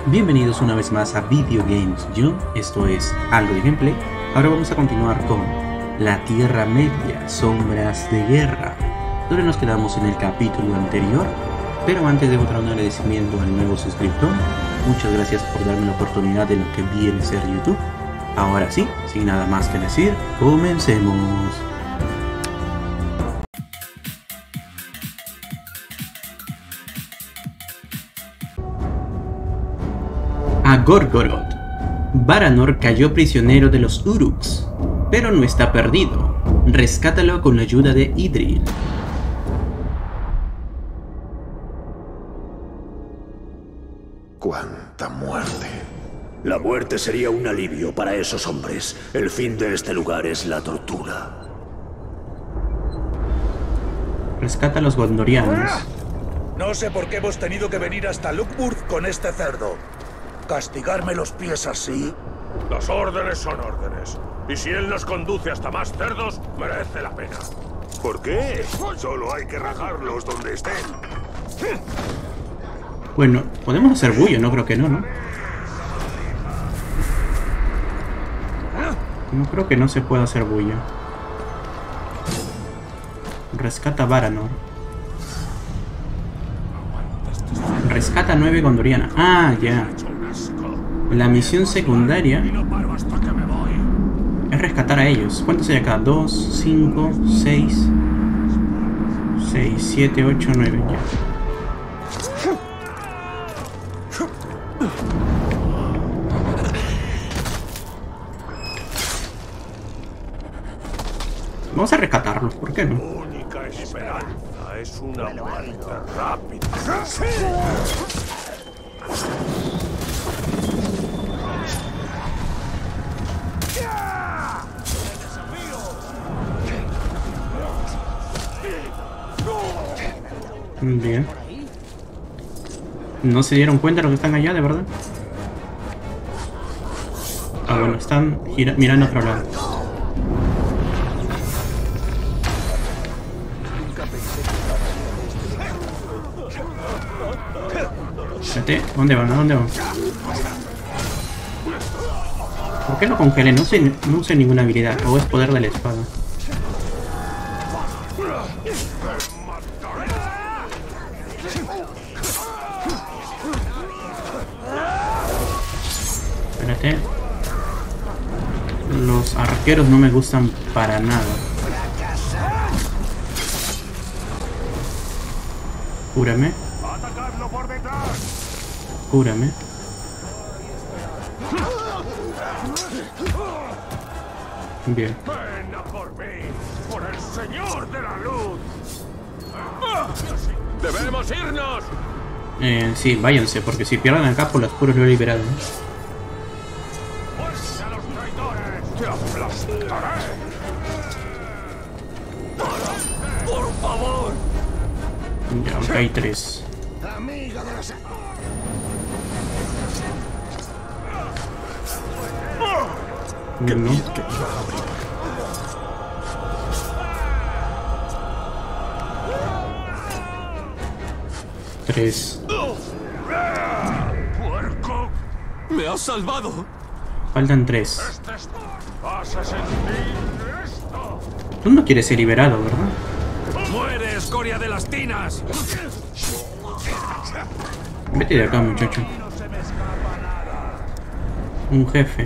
Bienvenidos una vez más a Video Games Jump, esto es algo de gameplay. Ahora vamos a continuar con La Tierra Media, Sombras de Guerra, donde nos quedamos en el capítulo anterior. Pero antes debo traer un agradecimiento al nuevo suscriptor. Muchas gracias por darme la oportunidad de lo que viene a ser YouTube. Ahora sí, sin nada más que decir, comencemos. A Gorgoroth. Baranor cayó prisionero de los Uruks, pero no está perdido. Rescátalo con la ayuda de Idril. ¡Cuánta muerte! La muerte sería un alivio para esos hombres. El fin de este lugar es la tortura. Rescata a los gondorianos. No sé por qué hemos tenido que venir hasta Luckburg con este cerdo. ¿Castigarme los pies así? Las órdenes son órdenes. Y si él nos conduce hasta más cerdos, merece la pena. ¿Por qué? Solo hay que rajarlos donde estén. Bueno, podemos hacer bullo, no creo que no, ¿no? No creo que no se pueda hacer bullo. Rescata a Baranor. Rescata a 9 gondorianas. Ah, ya. La misión secundaria es rescatar a ellos. ¿Cuántos hay acá? 2, 5, 6, 7, 8, 9. Ya. Vamos a rescatarlos, ¿por qué no? Única esperanza es una muerte rápida. Bien. No se dieron cuenta de lo que están allá, de verdad. Ah, bueno, están mirando a otro lado. Espérate, ¿dónde van? ¿A dónde van? ¿Por qué lo congelé? No usé ninguna habilidad. O es poder de la espada. Espérate. Los arqueros no me gustan para nada. Cúrame. Cúrame. Bien. ¡Ven a por mí! ¡Por el Señor de la Luz! ¡Debemos irnos! Sí, váyanse, porque si pierden acá por los puros lo he liberado. ¡Fuerza a los traidores! ¡Te aplastaré! ¡Por favor! Ya, acá hay 3. Amiga de las... No. 3. ¡Puerco! ¡Me has salvado! Faltan 3. ¡Vas a sentir esto! Tú no quieres ser liberado, ¿verdad? ¡Muere, escoria de las tinas! Vete de acá, muchacho. Un jefe.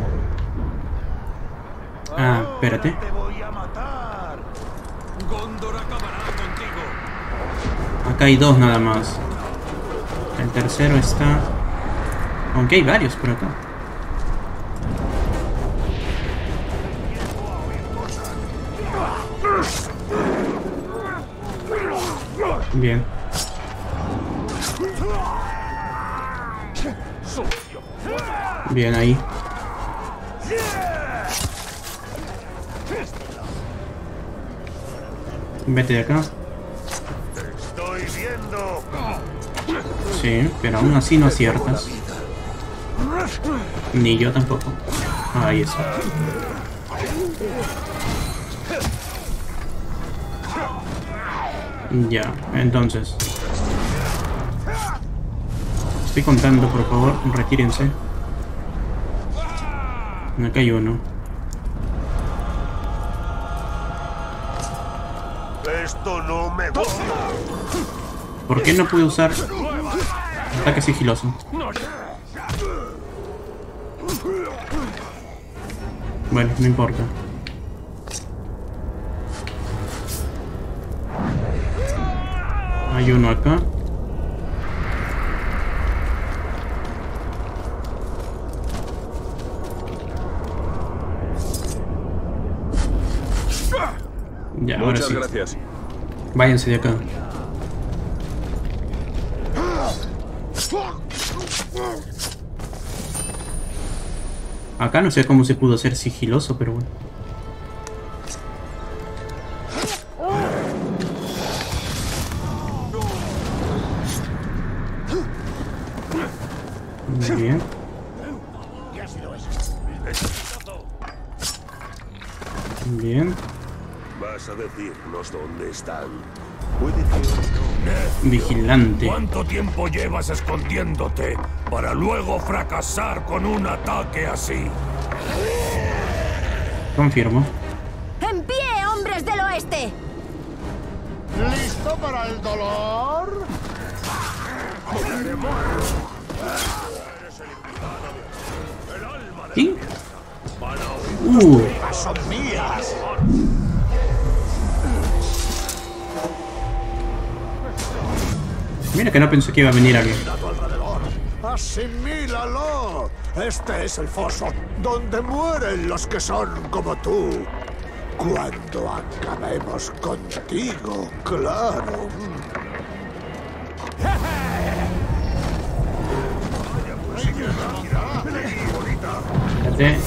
Ah, espérate. Te voy a matar. Gondor acabará contigo. Acá hay 2 nada más. El tercero está... Aunque hay varios por acá. Bien. Bien ahí. Vete de acá. ¡Estoy viendo! Sí, pero aún así no aciertas. Ni yo tampoco. Ahí está. Ya, entonces estoy contando, por favor, retírense. Acá hay uno. Esto no me gusta. ¿Por qué no pude usar ataque sigiloso? Bueno, no importa. Hay uno acá. Ya, ahora sí. Muchas gracias. Váyanse de acá. Acá no sé cómo se pudo hacer sigiloso, pero bueno. Muy bien. Bien. Vas a decirnos dónde están. Vigilante. ¿Cuánto tiempo llevas escondiéndote para luego fracasar con un ataque así? Confirmo. ¡En pie, hombres del oeste! ¿Listo para el dolor? ¿Sí? ¡Son mías! Mira que no pensé que iba a venir alguien. A tu alrededor. ¡Asimílalo! Este es el foso donde mueren los que son como tú. Cuando acabemos contigo, claro. Espérate.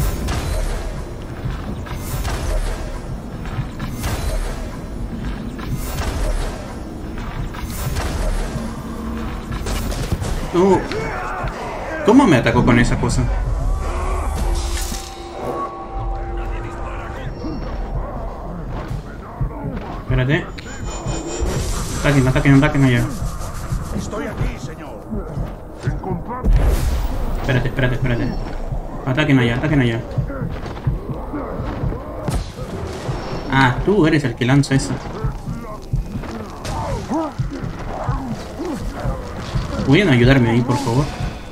¿Cómo me atacó con esa cosa? Espérate. Ataquen, ataquen, ataquen allá. Estoy aquí, señor. Espérate, espérate, espérate. Ataquen allá, ataquen allá. Ah, tú eres el que lanza eso. ¿Pueden ayudarme ahí, por favor?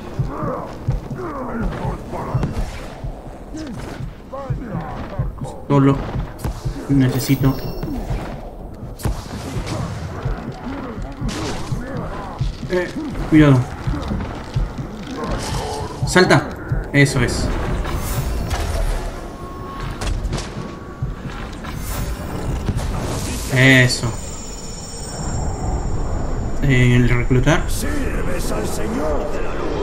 Solo necesito... cuidado. ¡Salta! Eso es. Eso. El reclutar. Sirves al Señor de la Luz.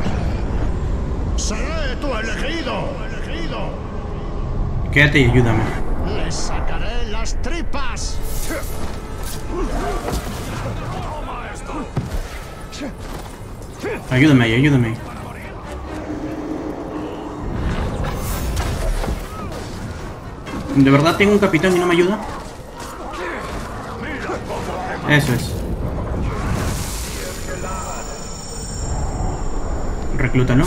Seré tu elegido. Quédate y ayúdame. Les sacaré las tripas. Ayúdame ahí, ayúdame ahí. ¿De verdad tengo un capitán y no me ayuda? Eso es. Reclútalo.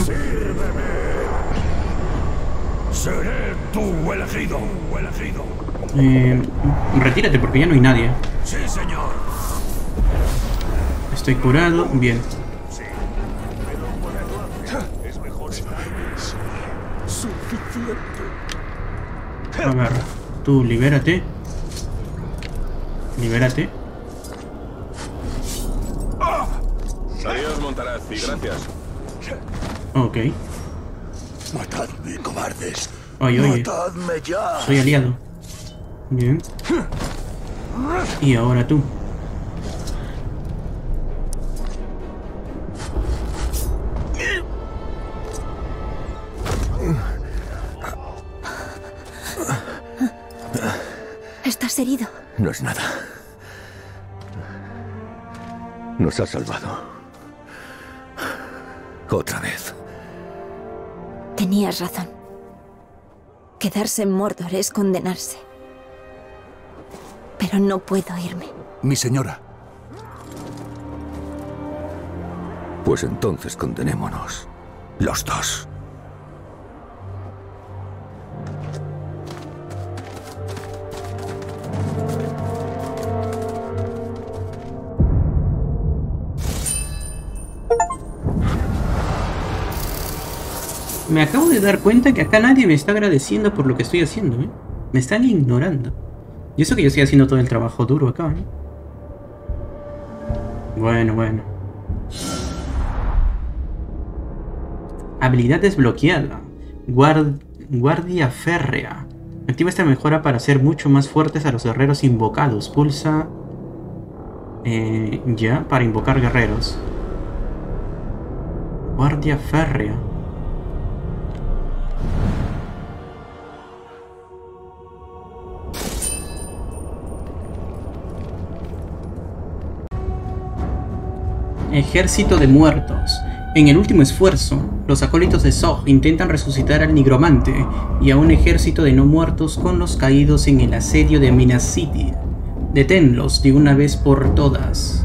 Seré tu elegido. Retírate porque ya no hay nadie. Sí, señor. Estoy curado. Bien. A ver, tú libérate. Libérate. Adiós, Montaraz, y gracias. Ok. Matadme, cobardes. Oye, oye. Matadme ya. Soy aliado. Bien. Y ahora tú. ¿Estás herido? No es nada. Nos ha salvado. Otra vez. Tenías razón. Quedarse en Mordor es condenarse. Pero no puedo irme. Mi señora. Pues entonces condenémonos. Los dos. Me acabo de dar cuenta que acá nadie me está agradeciendo por lo que estoy haciendo, ¿eh? Me están ignorando. Y eso que yo estoy haciendo todo el trabajo duro acá, ¿eh? Bueno. Habilidad desbloqueada. Guardia férrea. Activa esta mejora para hacer mucho más fuertes a los guerreros invocados. Pulsa... ya, para invocar guerreros. Guardia férrea. Ejército de muertos. En el último esfuerzo, los acólitos de Zog intentan resucitar al nigromante y a un ejército de no muertos con los caídos en el asedio de Minas City. Deténlos de una vez por todas.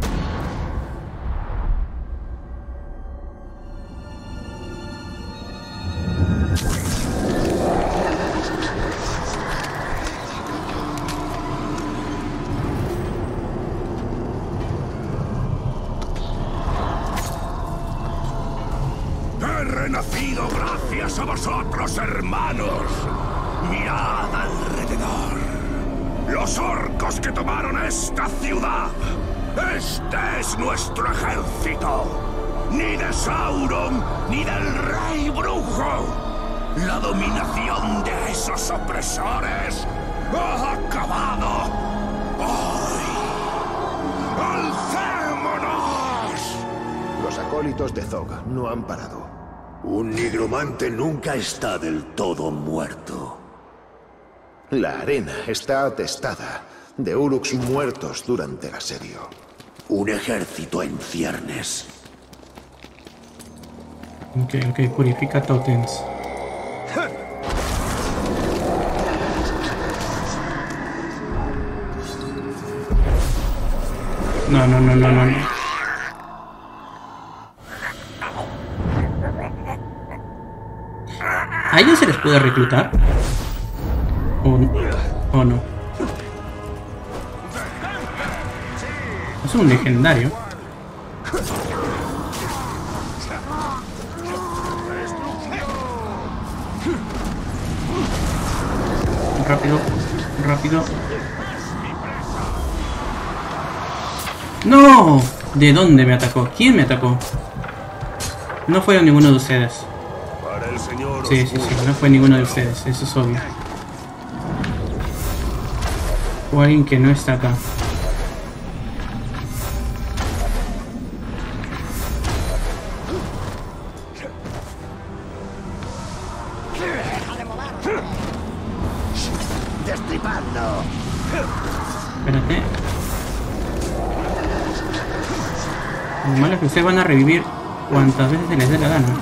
He renacido gracias a vosotros, hermanos. Mirad alrededor. Los orcos que tomaron esta ciudad. Este es nuestro ejército. Ni de Sauron, ni del Rey Brujo. La dominación de esos opresores ha acabado hoy. ¡Alcémonos! Los acólitos de Zog no han parado. Un nigromante nunca está del todo muerto. La arena está atestada de Uruks muertos durante el asedio. Un ejército en ciernes. Ok, purifica tótems. No. ¿A ellos se les puede reclutar? ¿O no? Es un legendario. Rápido. ¡No! ¿De dónde me atacó? ¿Quién me atacó? No fue ninguno de ustedes. Para el señor Sí, no fue ninguno de ustedes, eso es obvio. O alguien que no está acá. ¡Destripadlo! Espérate. Lo malo es que ustedes van a revivir cuantas veces se les dé la gana.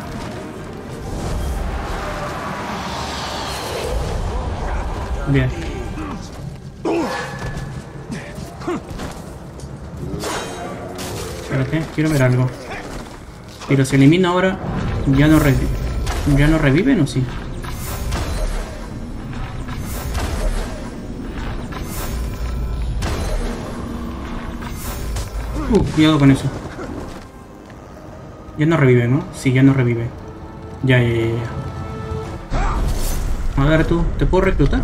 Bien. Espérate, quiero ver algo. Si los elimino ahora, ¿ya no reviven o sí? Cuidado con eso. Ya no revive, ¿no? Sí, ya no revive. Ya. A ver tú, ¿te puedo reclutar?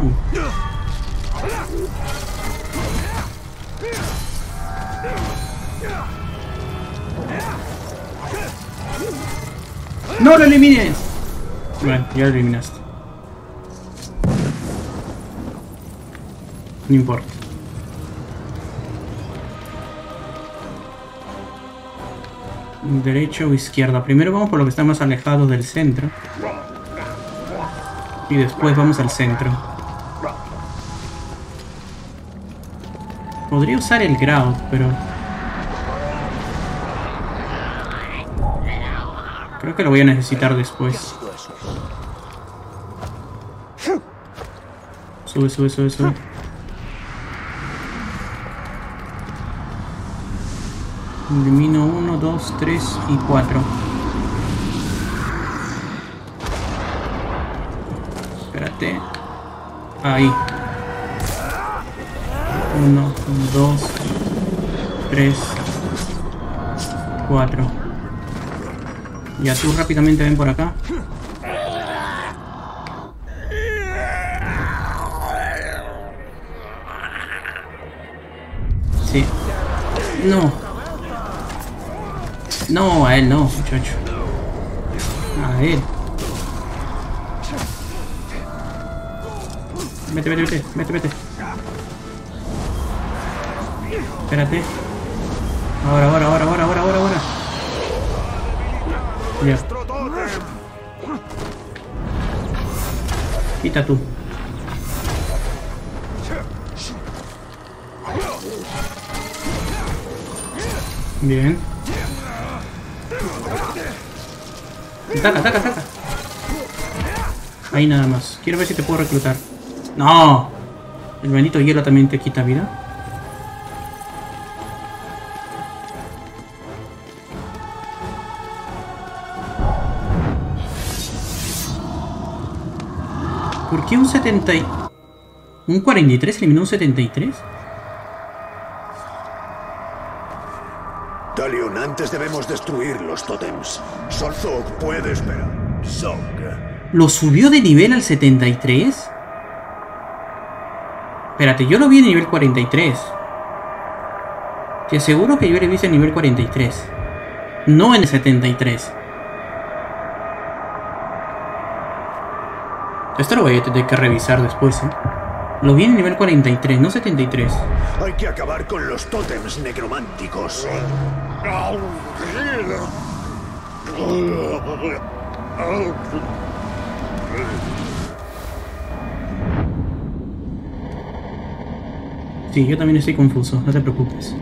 ¡No lo elimines! Bueno, ya lo eliminaste. No importa. Derecha o izquierda. Primero vamos por lo que está más alejado del centro. Y después vamos al centro. Podría usar el Grout, pero... creo que lo voy a necesitar después. Sube. Elimino 1, 2, 3 y 4. Espérate. Ahí. 1, 2, 3, 4. Ya tú rápidamente ven por acá. Sí. No. No, a él no, muchacho. A él. Vete, vete, vete, vete, vete. Espérate. Ahora. Ya. Quita tú. Bien. Ataca. Ahí nada más. Quiero ver si te puedo reclutar. ¡No! El bendito hielo también te quita vida. ¿Por qué un 70 y... un 43 eliminó un 73? Talion, antes debemos destruir los tótems. Zog puede esperar. Zog. ¿Lo subió de nivel al 73? Espérate, yo lo vi en nivel 43. Te aseguro que yo lo vi en nivel 43. No en el 73. Esto lo voy a tener que revisar después, ¿eh? Lo vi en nivel 43, no 73. Hay que acabar con los tótems necrománticos. Sí, yo también estoy confuso, no te preocupes.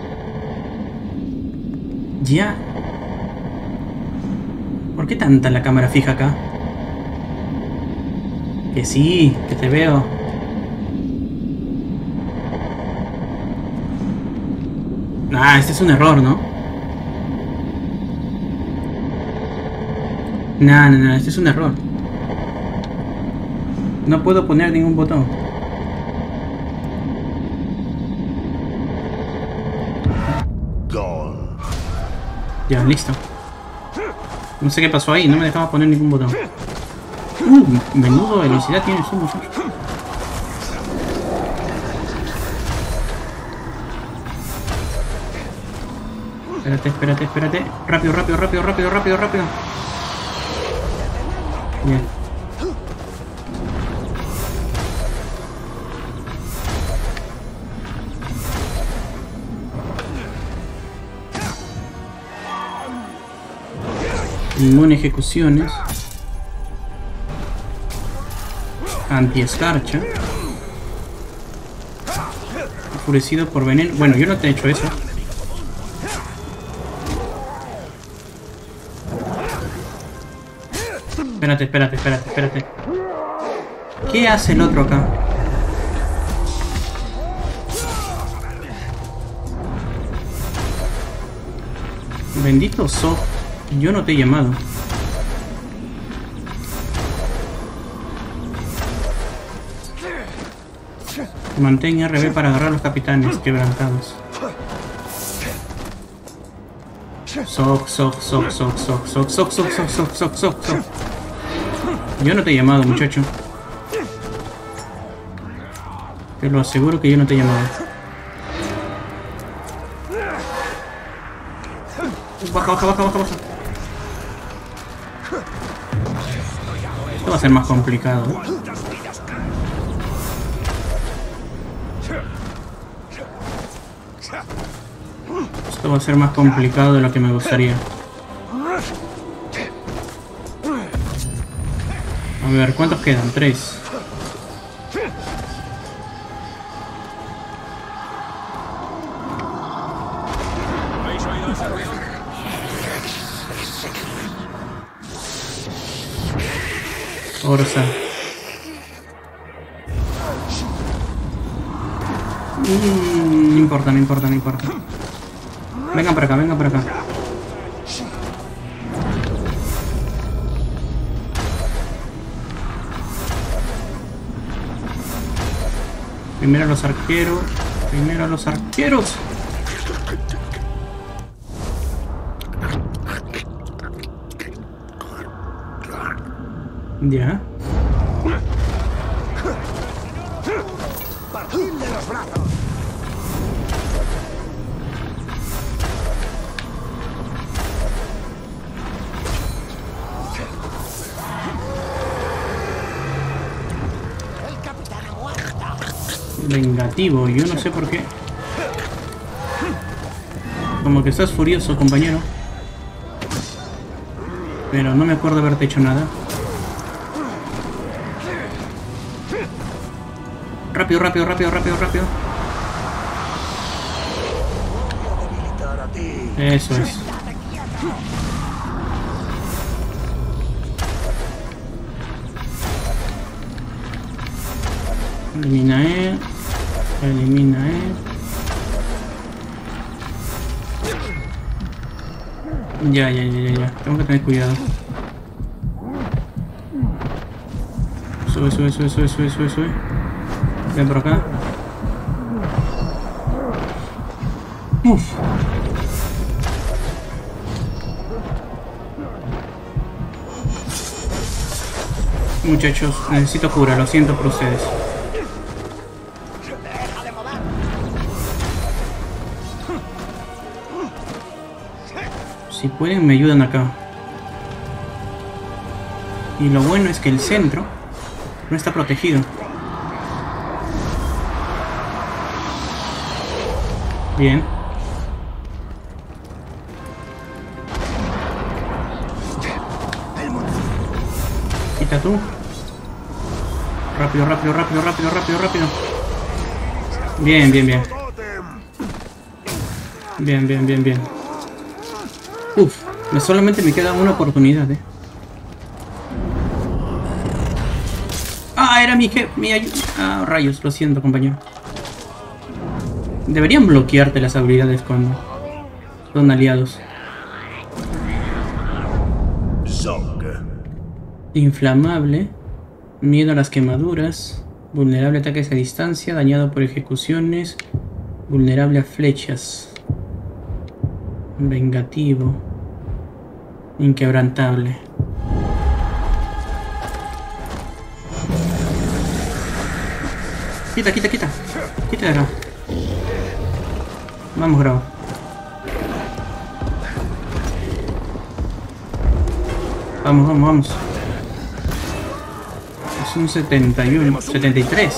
Ya. ¿Por qué tanta la cámara fija acá? Que sí, que te veo. Ah, este es un error, ¿no? No, este es un error. No puedo poner ningún botón. Ya, listo. No sé qué pasó ahí, no me dejaba poner ningún botón. Menudo velocidad tiene su muchacho. Espérate. Rápido. Bien. Inmune ejecuciones. Anti-escarcha. Enfurecido por veneno. Bueno, yo no te he hecho eso. Espérate. ¿Qué hace el otro acá? Bendito Zog. Yo no te he llamado. Mantén RB para agarrar a los capitanes quebrantados. Zog. Yo no te he llamado, muchacho. Te lo aseguro que yo no te he llamado. Baja. Esto va a ser más complicado. Esto va a ser más complicado de lo que me gustaría. A ver, ¿cuántos quedan? 3. Orsa. No importa. Vengan para acá, vengan para acá. Primero los arqueros. Primero los arqueros. Ya. ¡Partidle los brazos! El capitán ha muerto. Vengativo, yo no sé por qué. Como que estás furioso, compañero. Pero no me acuerdo de haberte hecho nada. Rápido, rápido, rápido, rápido, rápido. Eso es. Elimina él. Elimina él. Ya. Tengo que tener cuidado. Sube. Ven por acá. Uf. Muchachos, necesito cura, lo siento por ustedes. Si pueden, me ayudan acá. Y lo bueno es que el centro no está protegido. Bien. Quita tú. Rápido. Bien. Bien. Uf, solamente me queda una oportunidad, Ah, era mi jefe, mi ayuda. Ah, rayos, lo siento, compañero. Deberían bloquearte las habilidades cuando son aliados. Inflamable. Miedo a las quemaduras. Vulnerable a ataques a distancia. Dañado por ejecuciones. Vulnerable a flechas. Vengativo. Inquebrantable. Quita. Quita de acá. Vamos, Grau. Vamos. Es un 71, 73.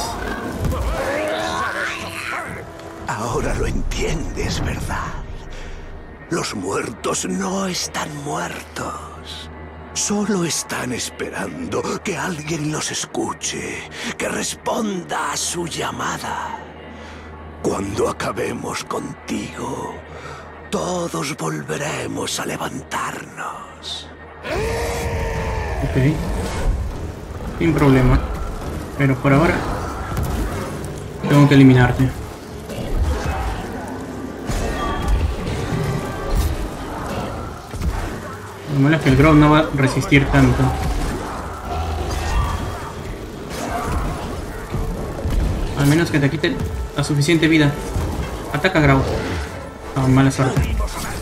Ahora lo entiendes, ¿verdad? Los muertos no están muertos. Solo están esperando que alguien los escuche, que responda a su llamada. Cuando acabemos contigo, todos volveremos a levantarnos. Ok. Sin problema. Pero por ahora tengo que eliminarte. Lo malo es que el Grau no va a resistir tanto. Al menos que te quite la suficiente vida. Ataca, Grau. Ah, mala suerte.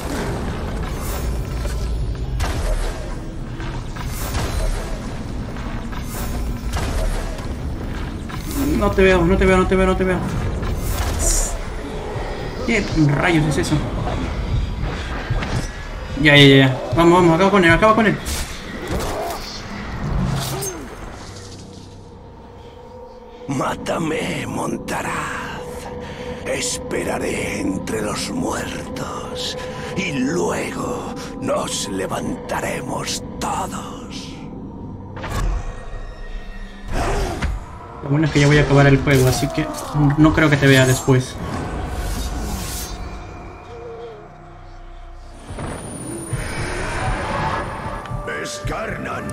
No te veo. ¿Qué rayos es eso? Ya. Vamos, acaba con él. Mátame, Montaraz. Esperaré entre los muertos y luego nos levantaremos todos. Lo bueno es que ya voy a acabar el juego, así que no creo que te vea después. Skarnan.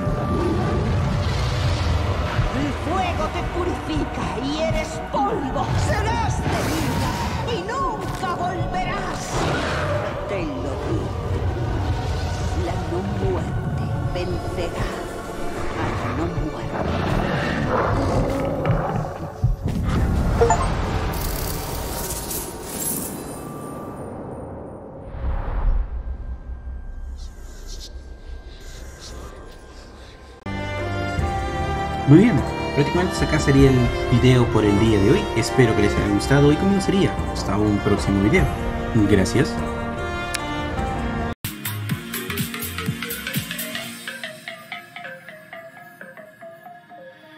El fuego te purifica y eres polvo. Serás de vida. y nunca volverás. Te lo digo. La no muerte vencerá a la no muerte. Muy bien, prácticamente hasta acá sería el video por el día de hoy. Espero que les haya gustado y comenzaría hasta un próximo video. Gracias.